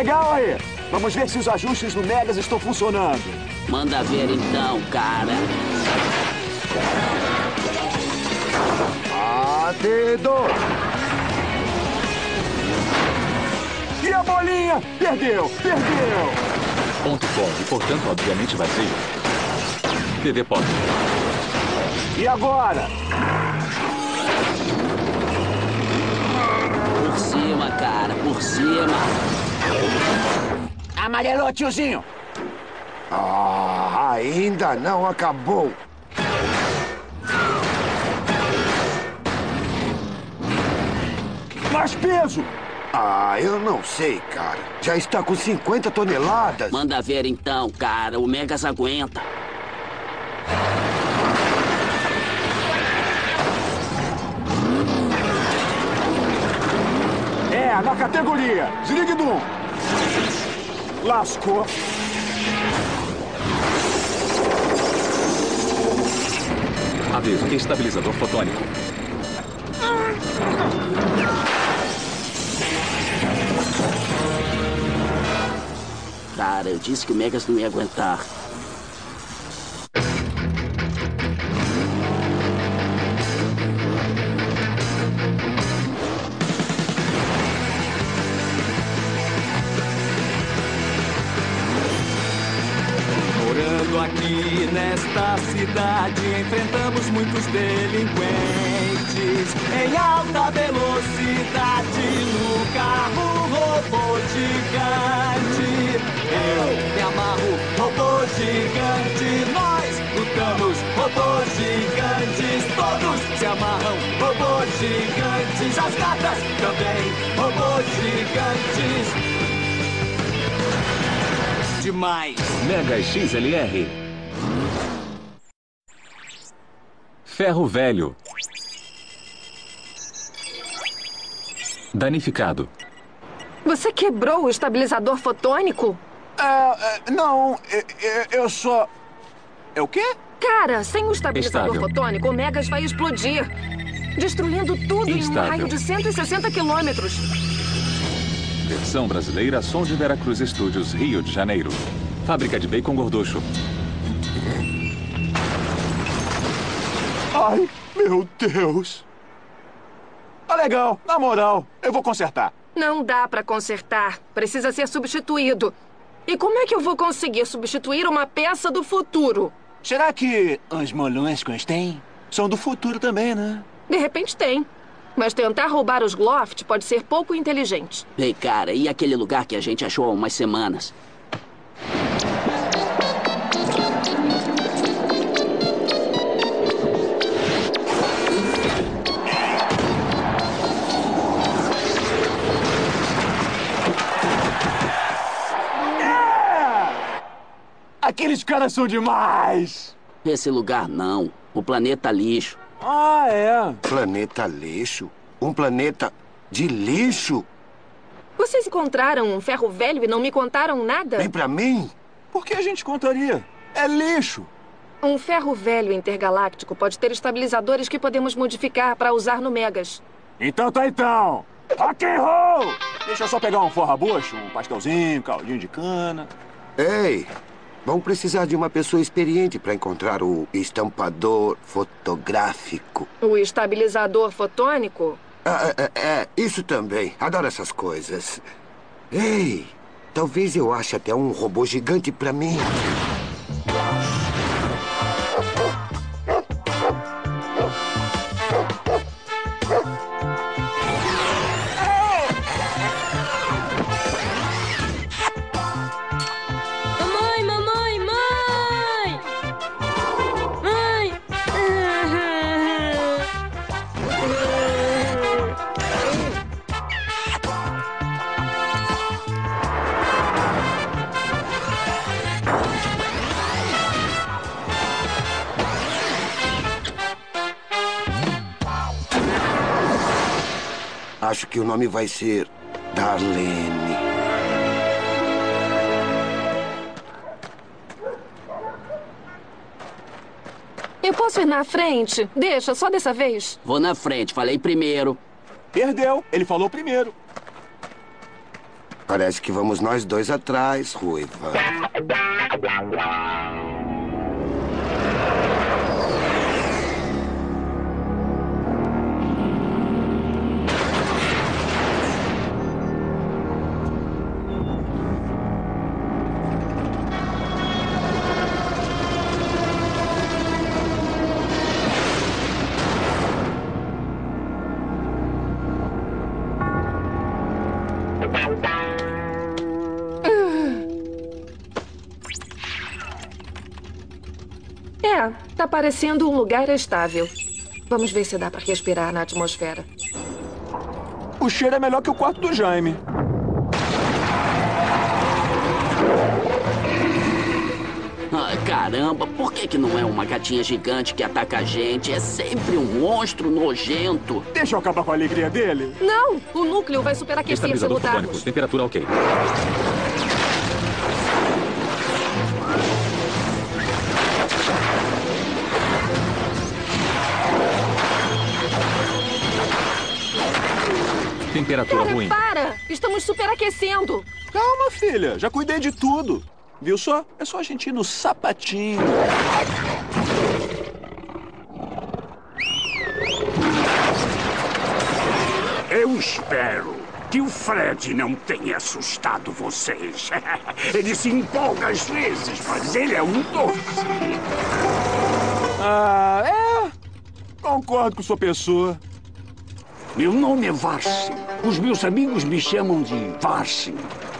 Legal aí. Vamos ver se os ajustes do Megas estão funcionando. Manda ver então, cara. Dedo! E a bolinha? Perdeu! Ponto forte, portanto, obviamente vazio. TV pode. E agora? Por cima, cara, por cima. Amarelou, tiozinho! Ainda não acabou. Mais peso! Eu não sei, cara. Já está com 50 toneladas. Manda ver então, cara. O Megas aguenta. Na categoria. Zirigdum. Lascou. Aviso, estabilizador fotônico. Cara, eu disse que o Megas não ia aguentar. Morando aqui nesta cidade, enfrentamos muitos delinquentes em alta velocidade no carro robô gigante. Eu me amarro, robô gigante. Nós lutamos, robôs gigantes. Todos se amarram, robôs gigantes. As gatas também, robôs gigantes. Demais. Mega XLR. Ferro velho. Danificado. Você quebrou o estabilizador fotônico? Não, eu só... É o quê? Cara, sem o estabilizador Estável. fotônico, o Megas vai explodir. Destruindo tudo em um Instável. raio de 160 quilômetros. Versão brasileira, Som de Veracruz Studios, Rio de Janeiro. Fábrica de bacon gorducho. Ai, meu Deus. Legal, na moral, eu vou consertar. Não dá pra consertar. Precisa ser substituído. E como é que eu vou conseguir substituir uma peça do futuro? Será que os molúsculos têm? São do futuro também, né? De repente tem. Mas tentar roubar os Gloft pode ser pouco inteligente. Ei, cara, e aquele lugar que a gente achou há umas semanas? Aqueles caras são demais! Esse lugar não. O planeta lixo. É. Planeta lixo? Um planeta de lixo? Vocês encontraram um ferro velho e não me contaram nada? Vem pra mim? Por que a gente contaria? É lixo. Um ferro velho intergaláctico pode ter estabilizadores que podemos modificar para usar no Megas. Então tá então. Rock and roll! Deixa eu só pegar um forra-bucho, um pastelzinho, caldinho de cana. Ei, vão precisar de uma pessoa experiente para encontrar o estampador fotográfico. O estabilizador fotônico? Isso também. Adoro essas coisas. Ei, talvez eu ache até um robô gigante pra mim. Mamãe, mamãe, mãe! Mãe! Acho que o nome vai ser Darlene. Eu posso ir na frente? Deixa, só dessa vez. Vou na frente, falei primeiro. Perdeu, ele falou primeiro. Parece que vamos nós dois atrás, Ruiva. Tá parecendo um lugar estável. Vamos ver se dá pra respirar na atmosfera. O cheiro é melhor que o quarto do Jaime. Ai, caramba, por que não é uma gatinha gigante que ataca a gente? É sempre um monstro nojento. Deixa eu acabar com a alegria dele. Não! O núcleo vai superaquecer se Estabilizador fotônico. lutarmos. Temperatura ok. Temperatura Cara, ruim. para! Estamos superaquecendo. Calma, filha. Já cuidei de tudo. Viu só? É só a gente ir no sapatinho. Eu espero que o Fred não tenha assustado vocês. Ele se empolga às vezes, mas ele é um doce. Ah, é? Concordo com sua pessoa. Meu nome é Varsin. Os meus amigos me chamam de Varsin.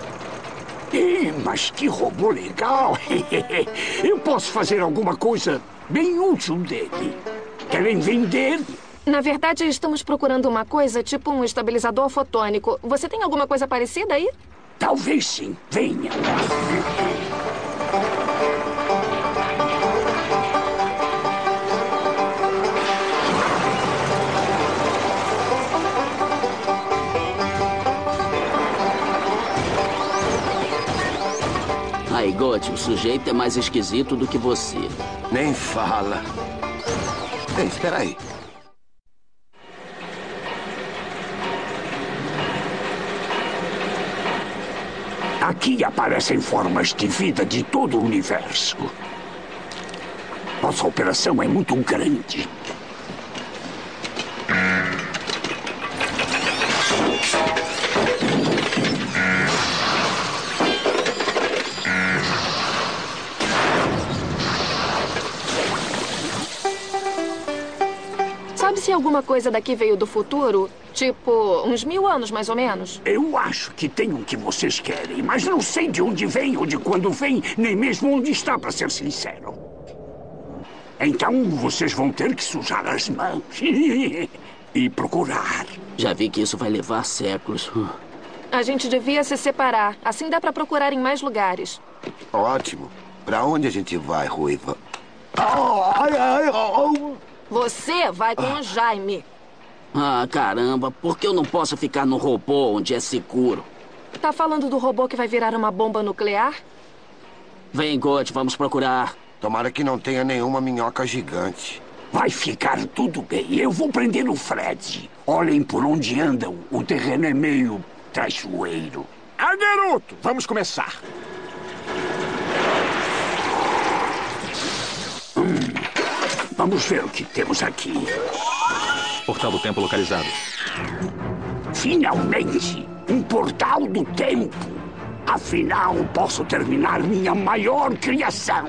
Mas que robô legal! Eu posso fazer alguma coisa bem útil dele. Querem vender? Na verdade, estamos procurando uma coisa tipo um estabilizador fotônico. Você tem alguma coisa parecida aí? Talvez sim. Venha. Aí, Gotti, o sujeito é mais esquisito do que você. Nem fala. Ei, espera aí. Aqui aparecem formas de vida de todo o universo. Nossa operação é muito grande. Sabe se alguma coisa daqui veio do futuro? Tipo, uns 1000 anos, mais ou menos? Eu acho que tem o que vocês querem, mas não sei de onde vem ou de quando vem, nem mesmo onde está, para ser sincero. Então vocês vão ter que sujar as mãos e procurar. Já vi que isso vai levar séculos. A gente devia se separar. Assim dá pra procurar em mais lugares. Ótimo. Pra onde a gente vai, Ruiva? Você vai com o Jaime. Ah, caramba, por que eu não posso ficar no robô onde é seguro? Tá falando do robô que vai virar uma bomba nuclear? Vem, Gotti, vamos procurar. Tomara que não tenha nenhuma minhoca gigante. Vai ficar tudo bem. Eu vou prender o Fred. Olhem por onde andam. O terreno é meio traiçoeiro. Ah, garoto! Vamos começar. Vamos ver o que temos aqui. Portal do tempo localizado. Finalmente, um portal do tempo. Afinal, posso terminar minha maior criação.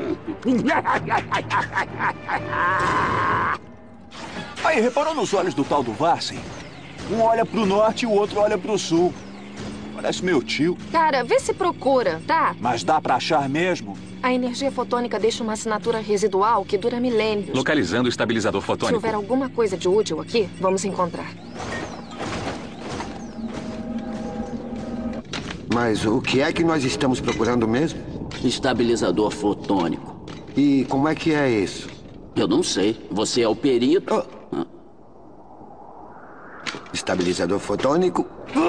Aí, reparou nos olhos do tal do Varsin? Um olha pro norte e o outro olha pro sul. Parece meu tio. Cara, vê se procura, tá? Mas dá pra achar mesmo? A energia fotônica deixa uma assinatura residual que dura milênios. Localizando o estabilizador Se fotônico. houver alguma coisa de útil aqui, vamos encontrar. Mas o que é que nós estamos procurando mesmo? Estabilizador fotônico. E como é que é isso? Eu não sei. Você é o perito? Estabilizador fotônico?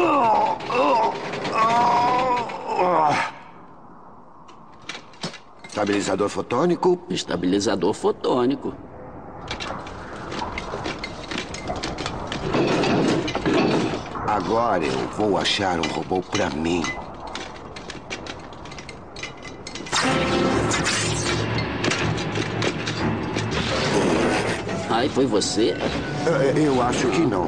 Estabilizador fotônico? Estabilizador fotônico. Agora eu vou achar um robô pra mim. Ai, foi você? Eu acho que não.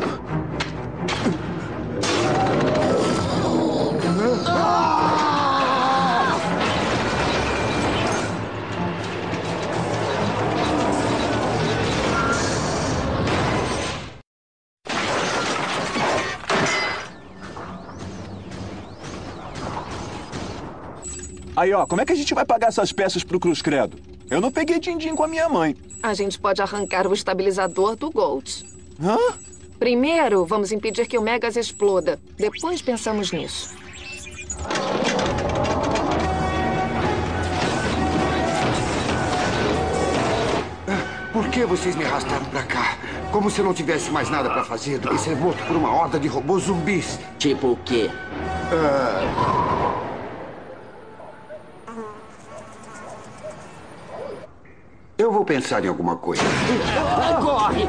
Aí, ó, como é que a gente vai pagar essas peças pro Cruz Credo? Eu não peguei din-din com a minha mãe. A gente pode arrancar o estabilizador do Gold. Hã? Primeiro, vamos impedir que o Megas exploda. Depois pensamos nisso. Por que vocês me arrastaram pra cá? Como se eu não tivesse mais nada pra fazer do que ser morto por uma horda de robôs zumbis. Tipo o quê? Eu vou pensar em alguma coisa. Corre!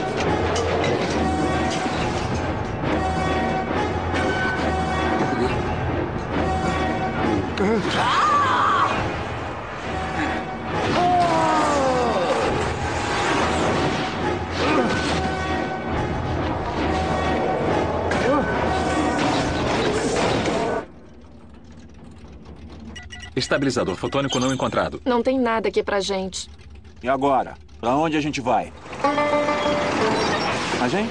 Estabilizador fotônico não encontrado. Não tem nada aqui pra gente. E agora? Pra onde a gente vai? A gente?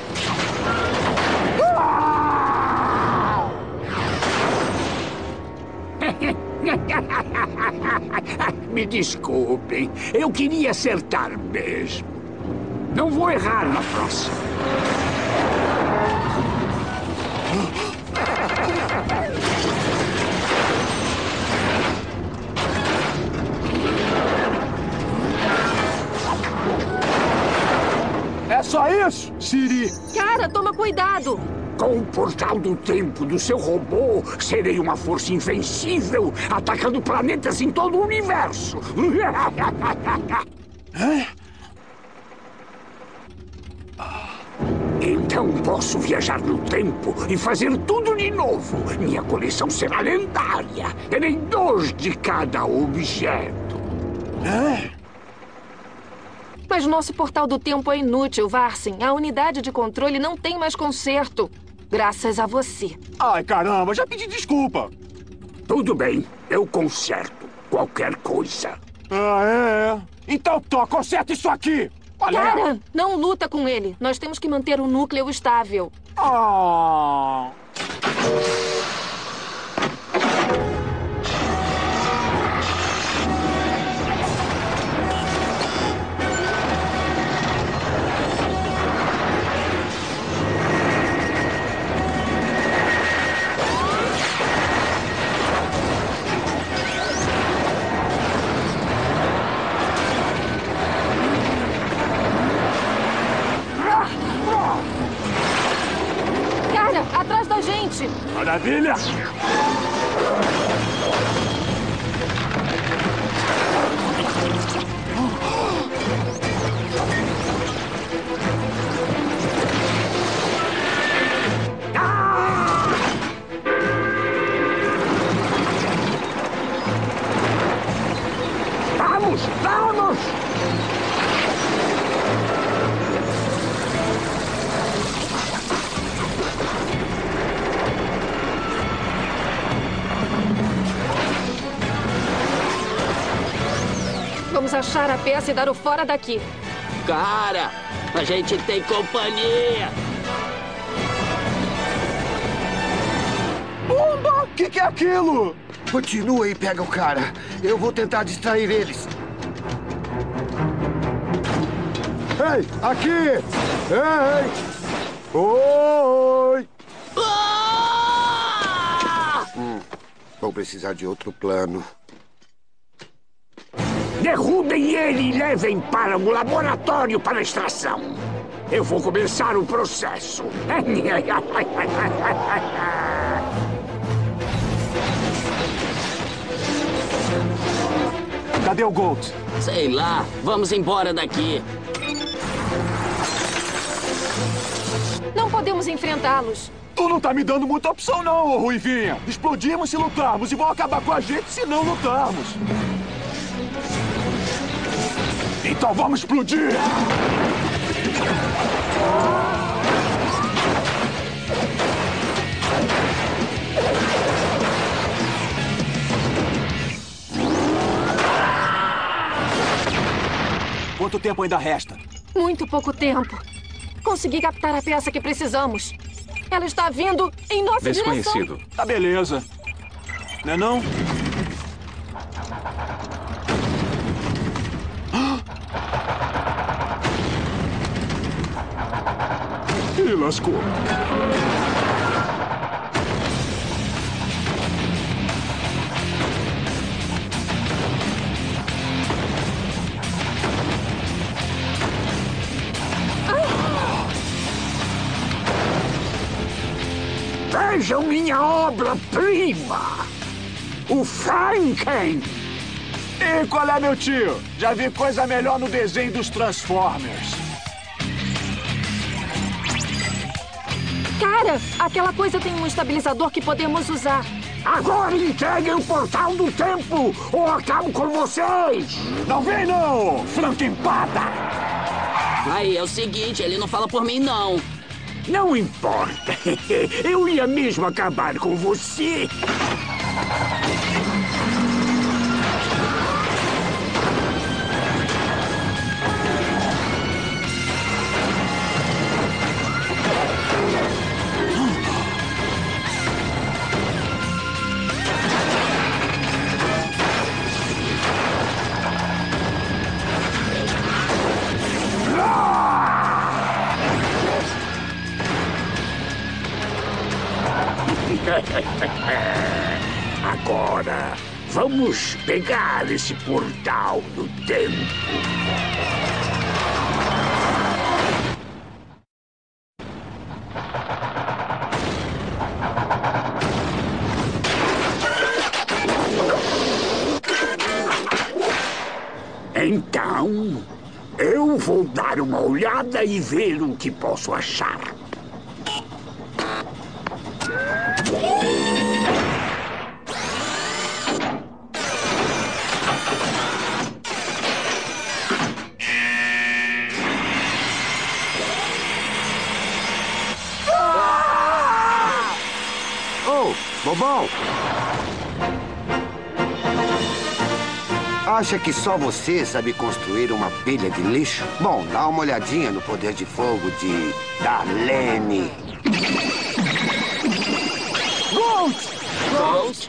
Me desculpem, eu queria acertar mesmo. Não vou errar na próxima. É só isso, Siri? Cara, toma cuidado! Com o portal do tempo do seu robô, serei uma força invencível, atacando planetas em todo o universo. Então posso viajar no tempo e fazer tudo de novo. Minha coleção será lendária. Terei 2 de cada objeto. Mas nosso portal do tempo é inútil, Varsin. A unidade de controle não tem mais conserto. Graças a você. Ai, caramba, já pedi desculpa. Tudo bem, eu conserto qualquer coisa. Ah, é? Então, conserta isso aqui! Olha! Cara, não luta com ele. Nós temos que manter o núcleo estável. Ah! Cara, atrás da gente! Maravilha! Vamos, vamos! Vamos achar a peça e dar o fora daqui. Cara, a gente tem companhia. Bomba! O que é aquilo? Continua e pega o cara. Eu vou tentar distrair eles. Ei, aqui! Ei! Oi! Ah! Vou precisar de outro plano. Derrubem ele e levem para o laboratório para extração. Eu vou começar o processo. Cadê o Gold? Sei lá, vamos embora daqui. Não podemos enfrentá-los. Tu não tá me dando muita opção não, ô Ruivinha. Explodimos se lutarmos e vão acabar com a gente se não lutarmos. Então vamos explodir! tempo ainda resta? Muito pouco tempo. Consegui captar a peça que precisamos. Ela está vindo em nossa direção. Desconhecido. Tá beleza. Não é não? Ih, lascou. Vejam minha obra-prima! O Franken! E qual é, meu tio? Já vi coisa melhor no desenho dos Transformers. Cara, aquela coisa tem um estabilizador que podemos usar. Agora entreguem o portal do tempo ou acabo com vocês! Não vem, não, Frankenpada! Aí, é o seguinte, ele não fala por mim, não. Não importa. Eu ia mesmo acabar com você. Agora, vamos pegar esse portal do tempo. Então, eu vou dar uma olhada e ver o que posso achar. Bobão! Acha que só você sabe construir uma pilha de lixo? Bom, dá uma olhadinha no poder de fogo de Darlene. Ghost! Ghost!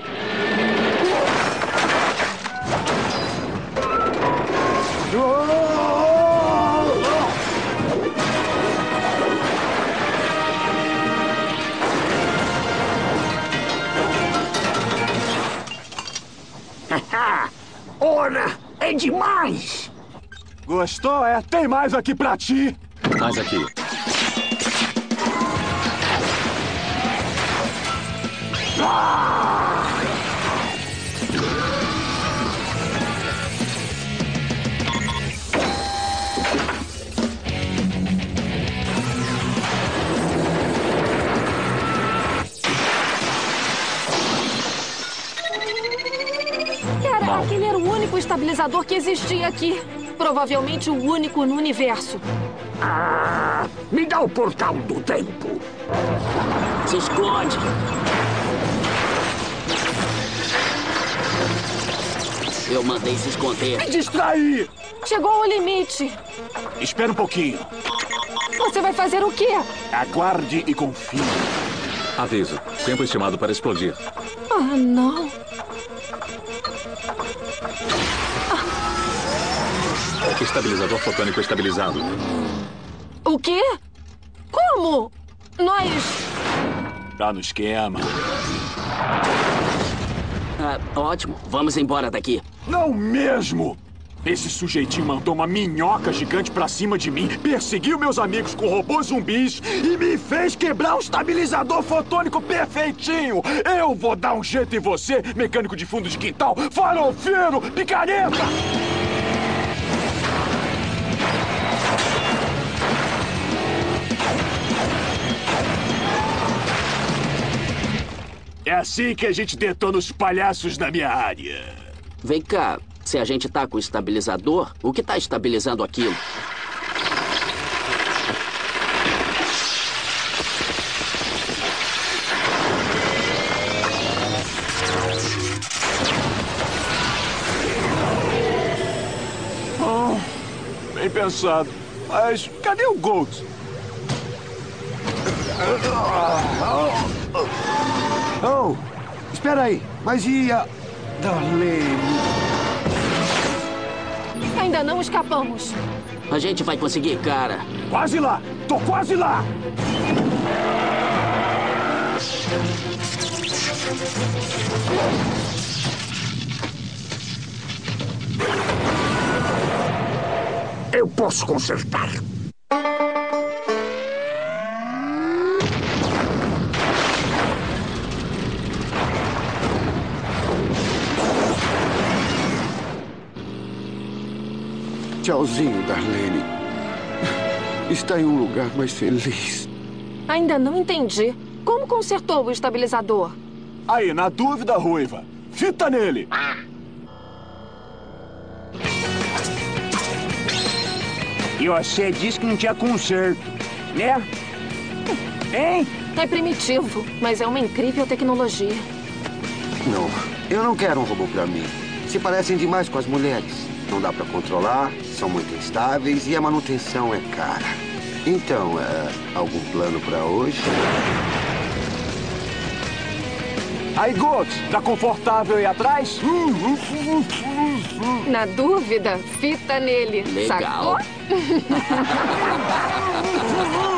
Ora, é demais! Gostou, é? Tem mais aqui pra ti! Mais aqui. Cara, aquele era o único estabilizador que existia aqui. Provavelmente o único no universo. Me dá o portal do tempo. Se esconde. Eu mandei se esconder. Me distrair! Chegou ao limite. Espera um pouquinho. Você vai fazer o quê? Aguarde e confie. Aviso. Tempo estimado para explodir. Ah, não. Estabilizador fotônico estabilizado. O quê? Como? Nós... Tá no esquema. Ótimo. Vamos embora daqui. Não mesmo! Esse sujeitinho mandou uma minhoca gigante pra cima de mim, perseguiu meus amigos com robôs zumbis e me fez quebrar o estabilizador fotônico perfeitinho! Eu vou dar um jeito em você, mecânico de fundo de quintal, farofeiro, picareta! É assim que a gente detona os palhaços na minha área. Vem cá. Se a gente tá com o estabilizador, o que tá estabilizando aquilo? Bem pensado. Mas cadê o Gold? Oh, espera aí. Mas e a Darlene? Ainda não escapamos. A gente vai conseguir, cara. Quase lá! Tô quase lá! Eu posso consertar. Tchauzinho, Darlene. Está em um lugar mais feliz. Ainda não entendi. Como consertou o estabilizador? Aí, na dúvida, Ruiva, fita nele! E você disse que não tinha conserto, né? Hein? É primitivo, mas é uma incrível tecnologia. Não, eu não quero um robô pra mim. Se parecem demais com as mulheres. Não dá pra controlar, são muito instáveis e a manutenção é cara. Então, algum plano pra hoje? Aí, Gold, tá confortável aí atrás? Na dúvida, fita nele. Legal. Sacou?